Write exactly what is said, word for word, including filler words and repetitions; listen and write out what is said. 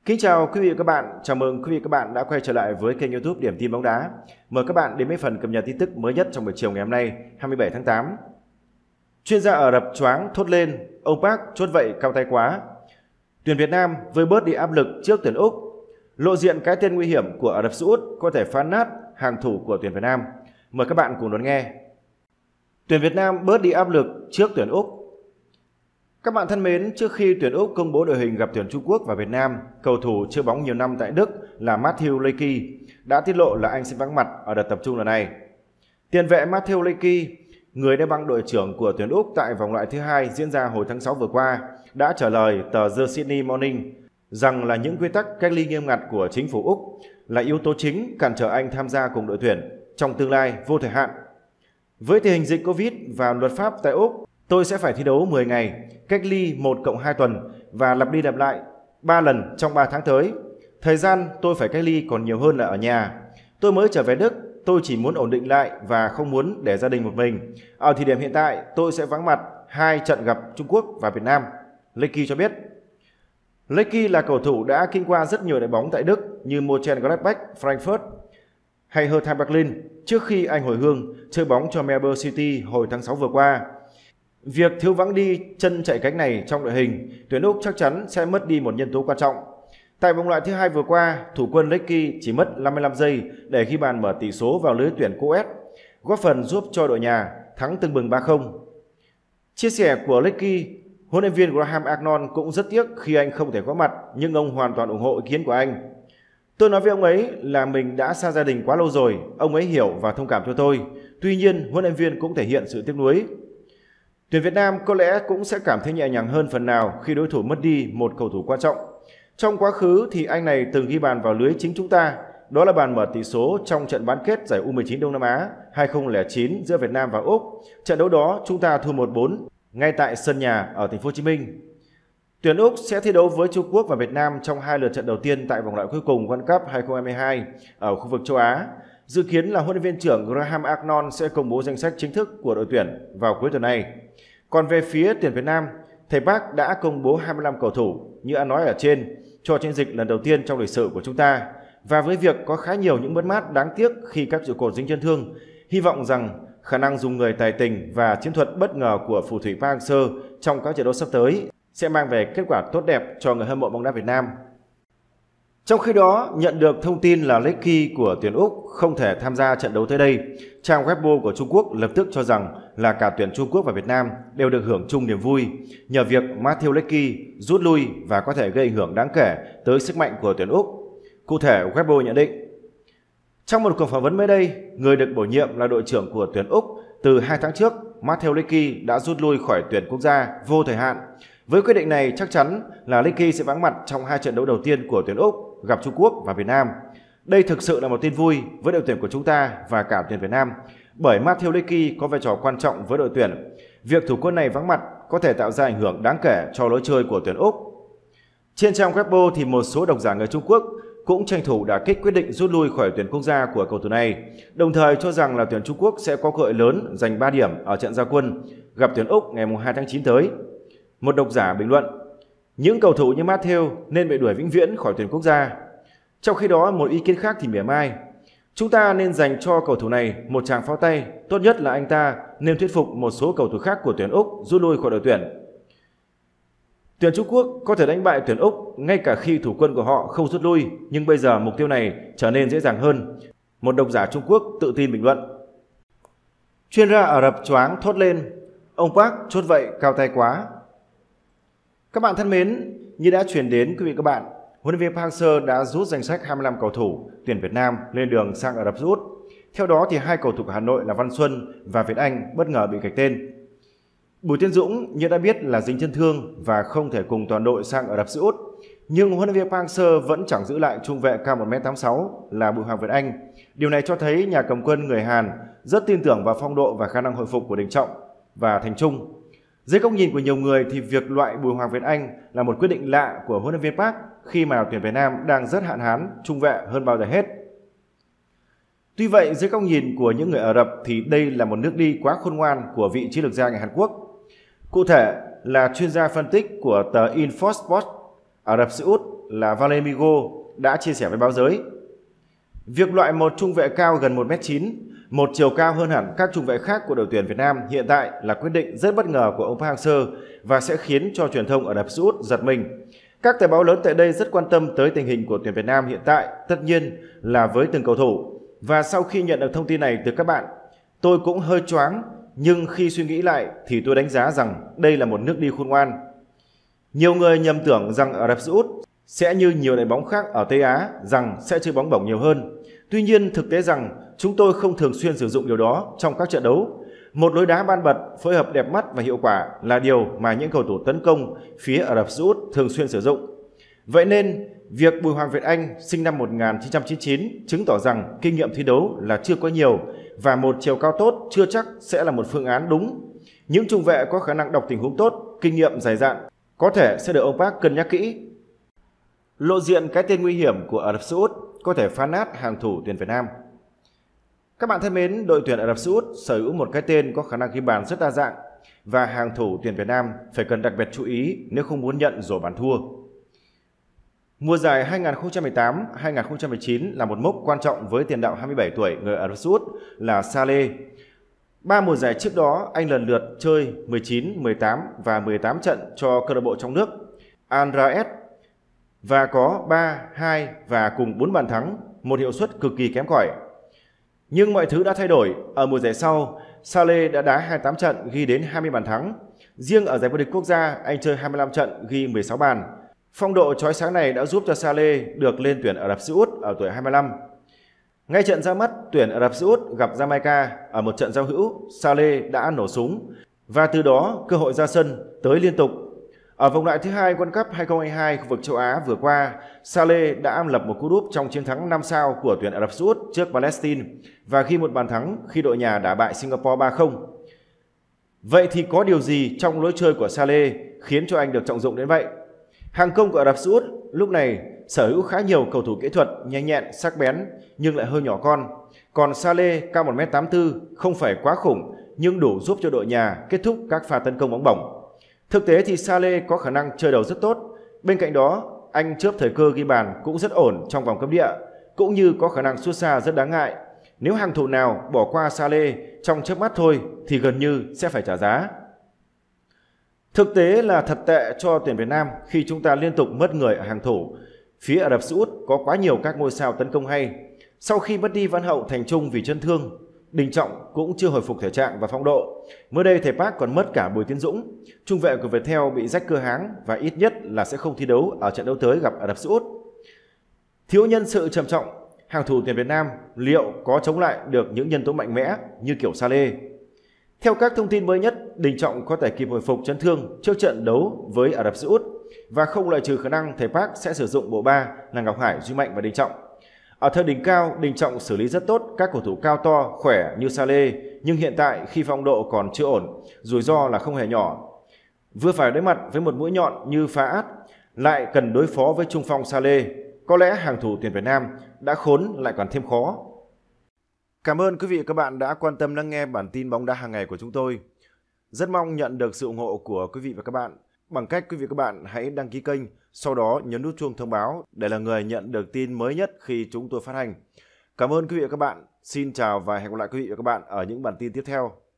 Kính chào quý vị và các bạn, chào mừng quý vị và các bạn đã quay trở lại với kênh YouTube Điểm tin bóng đá. Mời các bạn đến với phần cập nhật tin tức mới nhất trong buổi chiều ngày hôm nay, hai mươi bảy tháng tám. Chuyên gia Ả Rập choáng thốt lên, ông Park chốt vậy cao tay quá. Tuyển Việt Nam vơi bớt đi áp lực trước tuyển Úc. Lộ diện cái tên nguy hiểm của Ả Rập Xê Út có thể phá nát hàng thủ của tuyển Việt Nam. Mời các bạn cùng đón nghe. Tuyển Việt Nam bớt đi áp lực trước tuyển Úc. Các bạn thân mến, trước khi tuyển Úc công bố đội hình gặp tuyển Trung Quốc và Việt Nam, cầu thủ chơi bóng nhiều năm tại Đức là Matthew Lecky đã tiết lộ là anh sẽ vắng mặt ở đợt tập trung lần này. Tiền vệ Matthew Lecky, người đã băng đội trưởng của tuyển Úc tại vòng loại thứ hai diễn ra hồi tháng sáu vừa qua, đã trả lời tờ The Sydney Morning rằng là những quy tắc cách ly nghiêm ngặt của chính phủ Úc là yếu tố chính cản trở anh tham gia cùng đội tuyển trong tương lai vô thời hạn. Với tình hình dịch Covid và luật pháp tại Úc, tôi sẽ phải thi đấu mười ngày, cách ly một cộng hai tuần và lặp đi lặp lại ba lần trong ba tháng tới. Thời gian tôi phải cách ly còn nhiều hơn là ở nhà. Tôi mới trở về Đức, tôi chỉ muốn ổn định lại và không muốn để gia đình một mình. Ở thời điểm hiện tại, tôi sẽ vắng mặt hai trận gặp Trung Quốc và Việt Nam, Lecky cho biết. Lecky là cầu thủ đã kinh qua rất nhiều đội bóng tại Đức như Mönchengladbach, Frankfurt hay Hertha Berlin trước khi anh hồi hương chơi bóng cho Melbourne City hồi tháng sáu vừa qua. Việc thiếu vắng đi chân chạy cánh này trong đội hình, tuyển Úc chắc chắn sẽ mất đi một nhân tố quan trọng. Tại vòng loại thứ hai vừa qua, thủ quân Lecky chỉ mất năm mươi lăm giây để ghi bàn mở tỷ số vào lưới tuyển Coes, góp phần giúp cho đội nhà thắng tưng bừng ba không. Chia sẻ của Lecky, huấn luyện viên Graham Arnold cũng rất tiếc khi anh không thể có mặt, nhưng ông hoàn toàn ủng hộ ý kiến của anh. Tôi nói với ông ấy là mình đã xa gia đình quá lâu rồi, ông ấy hiểu và thông cảm cho tôi. Tuy nhiên, huấn luyện viên cũng thể hiện sự tiếc nuối. Tuyển Việt Nam có lẽ cũng sẽ cảm thấy nhẹ nhàng hơn phần nào khi đối thủ mất đi một cầu thủ quan trọng. Trong quá khứ thì anh này từng ghi bàn vào lưới chính chúng ta, đó là bàn mở tỷ số trong trận bán kết giải U mười chín Đông Nam Á hai không không chín giữa Việt Nam và Úc. Trận đấu đó chúng ta thua một bốn ngay tại sân nhà ở thành phố Hồ Chí Minh. Tuyển Úc sẽ thi đấu với Trung Quốc và Việt Nam trong hai lượt trận đầu tiên tại vòng loại cuối cùng World Cup hai không hai hai ở khu vực châu Á. Dự kiến là huấn luyện viên trưởng Graham Arnold sẽ công bố danh sách chính thức của đội tuyển vào cuối tuần này. Còn về phía tuyển Việt Nam, thầy Park đã công bố hai mươi lăm cầu thủ như đã nói ở trên cho chiến dịch lần đầu tiên trong lịch sử của chúng ta. Và với việc có khá nhiều những mất mát đáng tiếc khi các trụ cột dính chấn thương, hy vọng rằng khả năng dùng người tài tình và chiến thuật bất ngờ của phù thủy Park Hang-seo trong các trận đấu sắp tới sẽ mang về kết quả tốt đẹp cho người hâm mộ bóng đá Việt Nam. Trong khi đó, nhận được thông tin là Lecky của tuyển Úc không thể tham gia trận đấu tới đây, trang Weibo của Trung Quốc lập tức cho rằng là cả tuyển Trung Quốc và Việt Nam đều được hưởng chung niềm vui nhờ việc Matthew Lecky rút lui và có thể gây ảnh hưởng đáng kể tới sức mạnh của tuyển Úc. Cụ thể, Weibo nhận định, trong một cuộc phỏng vấn mới đây, người được bổ nhiệm là đội trưởng của tuyển Úc từ hai tháng trước, Matthew Lecky đã rút lui khỏi tuyển quốc gia vô thời hạn. Với quyết định này, chắc chắn là Lecky sẽ vắng mặt trong hai trận đấu đầu tiên của tuyển Úc gặp Trung Quốc và Việt Nam. Đây thực sự là một tin vui với đội tuyển của chúng ta và cả tuyển Việt Nam, bởi Matthew Lecky có vai trò quan trọng với đội tuyển. Việc thủ quân này vắng mặt có thể tạo ra ảnh hưởng đáng kể cho lối chơi của tuyển Úc. Trên trang Weibo thì một số độc giả người Trung Quốc cũng tranh thủ đả kích quyết định rút lui khỏi tuyển quốc gia của cầu thủ này, đồng thời cho rằng là tuyển Trung Quốc sẽ có cơ hội lớn giành ba điểm ở trận ra quân gặp tuyển Úc ngày hai tháng chín tới. Một độc giả bình luận, những cầu thủ như Matthew nên bị đuổi vĩnh viễn khỏi tuyển quốc gia. Trong khi đó, một ý kiến khác thì mỉa mai, chúng ta nên dành cho cầu thủ này một tràng pháo tay, tốt nhất là anh ta nên thuyết phục một số cầu thủ khác của tuyển Úc rút lui khỏi đội tuyển. Tuyển Trung Quốc có thể đánh bại tuyển Úc ngay cả khi thủ quân của họ không rút lui, nhưng bây giờ mục tiêu này trở nên dễ dàng hơn. Một độc giả Trung Quốc tự tin bình luận. Chuyên gia Ả Rập choáng thốt lên, ông Park chốt vậy cao tay quá. Các bạn thân mến, như đã truyền đến quý vị các bạn, huấn luyện viên Park Hang-seo đã rút danh sách hai mươi lăm cầu thủ tuyển Việt Nam lên đường sang Ả Rập Xê Út. Theo đó thì hai cầu thủ của Hà Nội là Văn Xuân và Việt Anh bất ngờ bị gạch tên. Bùi Tiến Dũng như đã biết là dính chấn thương và không thể cùng toàn đội sang Ả Rập Xê Út, nhưng huấn luyện viên Park Hang-seo vẫn chẳng giữ lại trung vệ cao một mét tám mươi sáu là Bùi Hoàng Việt Anh. Điều này cho thấy nhà cầm quân người Hàn rất tin tưởng vào phong độ và khả năng hồi phục của Đình Trọng và Thành Trung. Dưới góc nhìn của nhiều người thì việc loại Bùi Hoàng Việt Anh là một quyết định lạ của huấn luyện viên Park khi mà tuyển Việt Nam đang rất hạn hán trung vệ hơn bao giờ hết. Tuy vậy, dưới góc nhìn của những người Ả Rập thì đây là một nước đi quá khôn ngoan của vị chiến lược gia người Hàn Quốc. Cụ thể là chuyên gia phân tích của tờ Inforsport Ả Rập Xê Út là Valemigo đã chia sẻ với báo giới. Việc loại một trung vệ cao gần một mét chín, một chiều cao hơn hẳn các trung vệ khác của đội tuyển Việt Nam hiện tại là quyết định rất bất ngờ của ông Park Hang-seo và sẽ khiến cho truyền thông Ả Rập Xê Út giật mình. Các tờ báo lớn tại đây rất quan tâm tới tình hình của tuyển Việt Nam hiện tại, tất nhiên là với từng cầu thủ. Và sau khi nhận được thông tin này từ các bạn, tôi cũng hơi choáng, nhưng khi suy nghĩ lại thì tôi đánh giá rằng đây là một nước đi khôn ngoan. Nhiều người nhầm tưởng rằng Ả Rập Xê Út sẽ như nhiều đội bóng khác ở Tây Á rằng sẽ chơi bóng bổng nhiều hơn. Tuy nhiên thực tế rằng chúng tôi không thường xuyên sử dụng điều đó trong các trận đấu. Một lối đá ban bật, phối hợp đẹp mắt và hiệu quả là điều mà những cầu thủ tấn công phía Ả Rập Xê Út thường xuyên sử dụng. Vậy nên, việc Bùi Hoàng Việt Anh sinh năm một nghìn chín trăm chín mươi chín chứng tỏ rằng kinh nghiệm thi đấu là chưa có nhiều và một chiều cao tốt chưa chắc sẽ là một phương án đúng. Những trung vệ có khả năng đọc tình huống tốt, kinh nghiệm dày dặn có thể sẽ được ông Park cân nhắc kỹ. Lộ diện cái tên nguy hiểm của Ả Rập Xê Út có thể phá nát hàng thủ tuyển Việt Nam. Các bạn thân mến, đội tuyển Ả Rập Xê Út sở hữu một cái tên có khả năng ghi bàn rất đa dạng và hàng thủ tuyển Việt Nam phải cần đặc biệt chú ý nếu không muốn nhận rổ bàn thua. Mùa giải hai nghìn không trăm mười tám hai nghìn không trăm mười chín là một mốc quan trọng với tiền đạo hai mươi bảy tuổi người Ả Rập Xê Út là Saleh. Ba mùa giải trước đó, anh lần lượt chơi mười chín, mười tám và mười tám trận cho câu lạc bộ trong nước Al Raed và có ba, hai và cùng bốn bàn thắng, một hiệu suất cực kỳ kém cỏi. Nhưng mọi thứ đã thay đổi. Ở mùa giải sau, Saleh đã đá hai mươi tám trận ghi đến hai mươi bàn thắng. Riêng ở giải vô địch quốc gia, anh chơi hai mươi lăm trận ghi mười sáu bàn. Phong độ chói sáng này đã giúp cho Saleh được lên tuyển Ả Rập Xê Út ở tuổi hai mươi lăm. Ngay trận ra mắt, tuyển Ả Rập Xê Út gặp Jamaica ở một trận giao hữu, Saleh đã nổ súng và từ đó cơ hội ra sân tới liên tục. Ở vòng loại thứ hai World Cup hai không hai hai khu vực châu Á vừa qua, Saleh đã lập một cú đúp trong chiến thắng năm sao của tuyển Ả Rập Xê Út trước Palestine và ghi một bàn thắng khi đội nhà đả bại Singapore ba không. Vậy thì có điều gì trong lối chơi của Saleh khiến cho anh được trọng dụng đến vậy? Hàng công của Ả Rập Xê Út lúc này sở hữu khá nhiều cầu thủ kỹ thuật nhanh nhẹn, sắc bén nhưng lại hơi nhỏ con. Còn Saleh cao một mét tám mươi tư, không phải quá khủng nhưng đủ giúp cho đội nhà kết thúc các pha tấn công bóng bổng. Thực tế thì Saleh có khả năng chơi đầu rất tốt. Bên cạnh đó, anh chớp thời cơ ghi bàn cũng rất ổn trong vòng cấm địa, cũng như có khả năng sút xa rất đáng ngại. Nếu hàng thủ nào bỏ qua Saleh trong chớp mắt thôi thì gần như sẽ phải trả giá. Thực tế là thật tệ cho tuyển Việt Nam khi chúng ta liên tục mất người ở hàng thủ. Phía Ả Rập Xê Út có quá nhiều các ngôi sao tấn công hay. Sau khi mất đi Văn Hậu Thành Trung vì chấn thương, Đình Trọng cũng chưa hồi phục thể trạng và phong độ. Mới đây thầy Park còn mất cả Bùi Tiến Dũng. Trung vệ của Viettel bị rách cơ háng và ít nhất là sẽ không thi đấu ở trận đấu tới gặp Ả Rập Xê Út. Thiếu nhân sự trầm trọng, hàng thủ tuyển Việt Nam liệu có chống lại được những nhân tố mạnh mẽ như kiểu Saleh? Theo các thông tin mới nhất, Đình Trọng có thể kịp hồi phục chấn thương trước trận đấu với Ả Rập Xê Út và không loại trừ khả năng thầy Park sẽ sử dụng bộ ba là Ngọc Hải, Duy Mạnh và Đình Trọng. Ở thời đỉnh cao, Đình Trọng xử lý rất tốt các cầu thủ cao to, khỏe như Saleh, nhưng hiện tại khi phong độ còn chưa ổn, rủi ro là không hề nhỏ. Vừa phải đối mặt với một mũi nhọn như Phá Át, lại cần đối phó với trung phong Saleh, có lẽ hàng thủ tuyển Việt Nam đã khốn lại còn thêm khó. Cảm ơn quý vị và các bạn đã quan tâm lắng nghe bản tin bóng đá hàng ngày của chúng tôi. Rất mong nhận được sự ủng hộ của quý vị và các bạn bằng cách quý vị và các bạn hãy đăng ký kênh, sau đó nhấn nút chuông thông báo để là người nhận được tin mới nhất khi chúng tôi phát hành. Cảm ơn quý vị và các bạn. Xin chào và hẹn gặp lại quý vị và các bạn ở những bản tin tiếp theo.